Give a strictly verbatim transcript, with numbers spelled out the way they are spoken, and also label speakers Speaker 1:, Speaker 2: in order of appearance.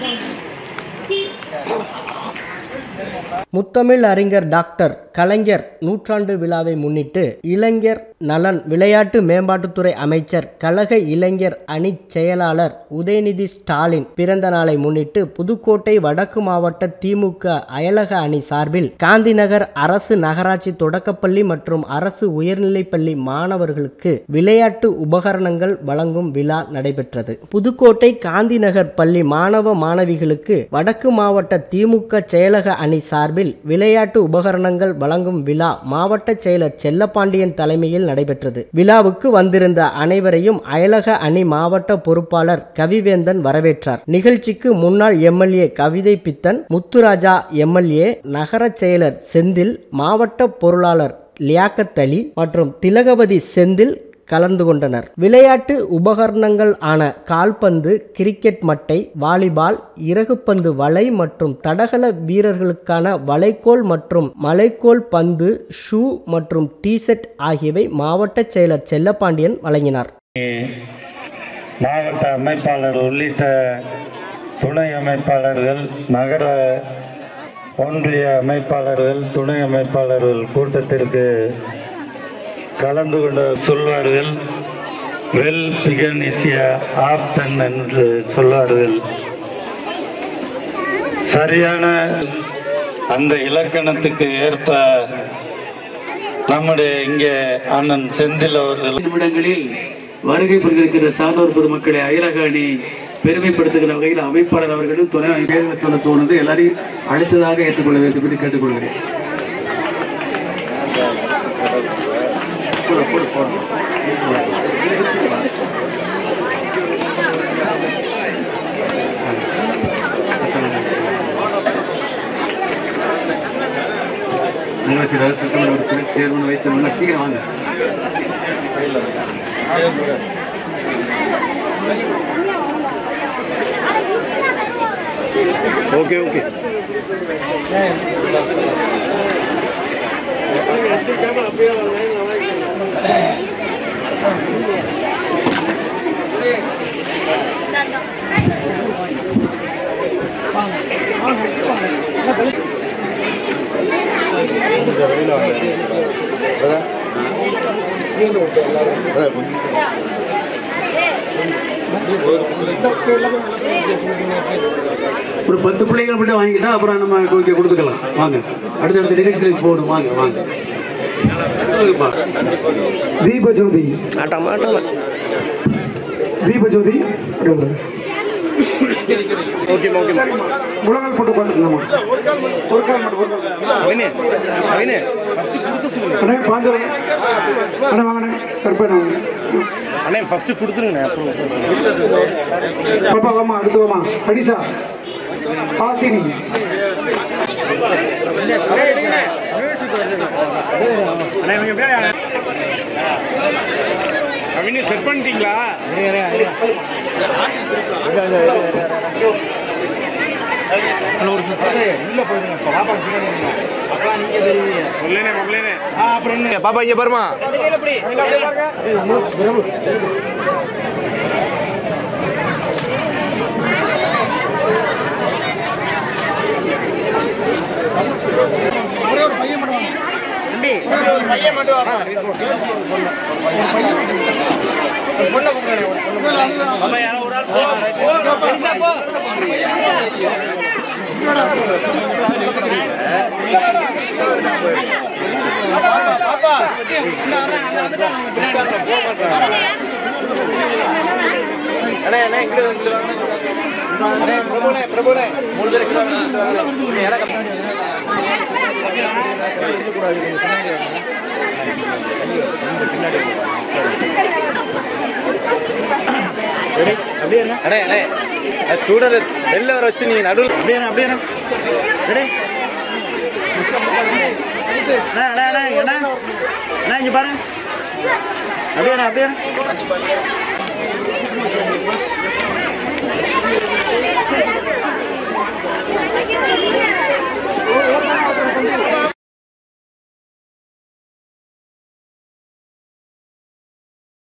Speaker 1: முத்தமிழ் அறிஞர் டாக்டர் கலைஞர் நூற்றாண்டு விழாவை முன்னிட்டு இளைஞர் நலன் விளையாட்டு மேம்பாட்டுத்துறை அமைச்சர் கழக இளைஞர் அணி செயலாளர் உதயநிதி ஸ்டாலின் பிறந்த நாளை முன்னிட்டு புதுக்கோட்டை வடக்கு மாவட்ட திமுக அயலக அணி சார்பில் காந்திநகர் அரசு நகராட்சி தொடக்கப்பள்ளி மற்றும் அரசு உயர்நிலைப்பள்ளி மாணவர்களுக்கு விளையாட்டு உபகரணங்கள் வழங்கும் விழா நடைபெற்றது. புதுக்கோட்டை காந்திநகர் பள்ளி மாணவ மாணவிகளுக்கு வடக்கு மாவட்ட திமுக செயலக அணி சார்பில் விளையாட்டு உபகரணங்கள் வழங்கும் விழா மாவட்ட செயலர் செல்லப்பாண்டியன் தலைமையில் நடைபெற்றது. விழாவுக்கு வந்திருந்த அனைவரையும் அயலக அணி மாவட்ட பொறுப்பாளர் கவிவேந்தன் வரவேற்றார். நிகழ்ச்சிக்கு முன்னாள் எம்எல்ஏ கவிதை பித்தன், முத்துராஜா எம்எல்ஏ, நகர செயலர் செந்தில், மாவட்ட பொருளாளர் லியாக்கத் அலி மற்றும் திலகவதி செந்தில் கலந்து கொண்டனர். விளையாட்டு உபகரணங்கள் ஆன கால்பந்து, கிரிக்கெட் மட்டை, வாலிபால், இறகுப்பந்து வலை மற்றும் தடகள வீரர்களுக்கான வளைக்கோல் மற்றும் மலைக்கோல் பந்து, ஷூ மற்றும் டி ஷர்ட் ஆகியவை மாவட்ட செயலர் செல்லப்பாண்டியன் வழங்கினார்.
Speaker 2: மாவட்ட அமைப்பாளர் உள்ளிட்ட துணை அமைப்பாளர்கள், நகர ஒன்றிய அமைப்பாளர்கள், துணை அமைப்பாளர்கள் கூட்டத்திற்கு கலந்து கொண்ட சொல்வார்கள். வெல் பிகன் இஸ் ஆப்டன் என்று சொல்வார்கள். சரியான அந்த இலக்கணத்துக்கு ஏற்ப நம்முடைய இங்கே அண்ணன் செந்தில் அவர்கள்
Speaker 3: நிமிடங்களில் வருகை புரிந்திருக்கிற சாதோர் பொதுமக்களை அயலக அணி பெருமைப்படுத்துகிற வகையில் அமைப்பாளர் அவர்களும் துணை அமைப்பாளர் சொல்ல தோணுது. எல்லாரையும் அடுத்ததாக ஏற்றுக்கொள்ள வேண்டும் என்று கேட்டுக்கொள்கிறேன். சேர்மன் வைச்சா சீக்கிரம் வாங்க. ஓகே ஓகே ஒரு பத்து பிள்ளைகள் மட்டும் வாங்கிட்டா அப்புறம் நம்ம கொடுத்துக்கலாம். வாங்க, அடுத்தடுத்த நிகழ்ச்சிகளுக்கு போகணும். வாங்க வாங்க. தீபஜோதி தீபஜோதி முழங்கால் போட்டு உட்காந்துக்கலாமா? ஒரு கால் மட்டும் பாஞ்சோடனே அண்ணே வாங்கண்ணே கருப்பேண்ணே வாங்க அண்ணே ஃபர்ஸ்ட் கொடுத்துருங்க. பாப்பா வாமா, அடுத்து வாமா. ஹடிசா, ஹாசினி, செட் பண்ணிட்டீங்களா? பாப்பா இங்க பாருமா. ஒரே ஒரு பையன் மட்டும் பையன் மட்டும் பொண்ணை கூப்பிடுறேன். யாரோ ஒரு ஆள் போ. பாப்பா அண்ணே அண்ணே இங்க அண்ணே பிரபுனே பிரபுனே மூணு பேர் அண்ணே அண்ணே ஸ்டூடெண்ட் வெளில வர வச்சு நீங்க நடுவில் அப்படியே அப்படியே என்ன இங்க பாருங்க. அப்படியே அப்படியே